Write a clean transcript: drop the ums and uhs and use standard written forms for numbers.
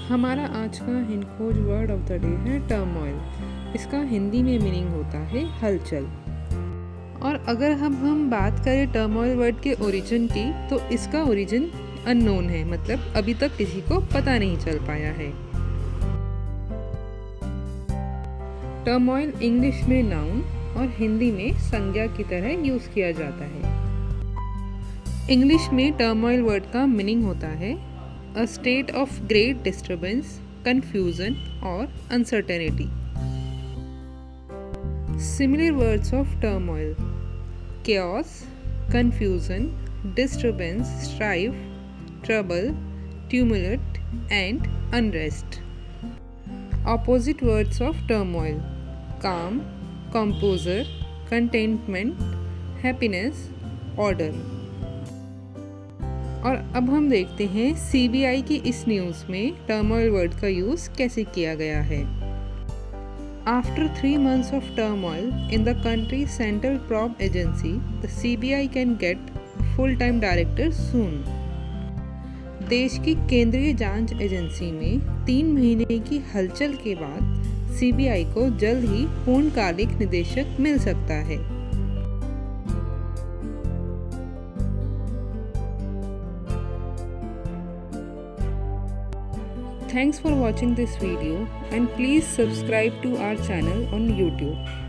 हमारा आज का Hinkhoj word of the day है टर्मोइल। इसका हिंदी में मीनिंग होता है हलचल। और अगर हम बात करें टर्मोइल वर्ड के ओरिजिन की, तो इसका ओरिजिन अननोन है, मतलब अभी तक किसी को पता नहीं चल पाया है। टर्मोइल इंग्लिश में नाउन और हिंदी में संज्ञा की तरह यूज किया जाता है। इंग्लिश में टर्मोइल वर्ड का मीनिंग होता है a state of great disturbance, confusion or uncertainty. Similar words of turmoil: chaos, confusion, disturbance, strife, trouble, tumult and unrest. Opposite words of turmoil: calm, composure, contentment, happiness, order. और अब हम देखते हैं CBI की इस news में turmoil word का use कैसे किया गया है। After 3 months of turmoil in the country's central probe agency, the CBI can get full-time director soon. देश की केंद्रीय जांच एजेंसी में 3 महीने की हलचल के बाद CBI को जल्द ही पूर्णकालिक निदेशक मिल सकता है। Thanks for watching this video and please subscribe to our channel on YouTube.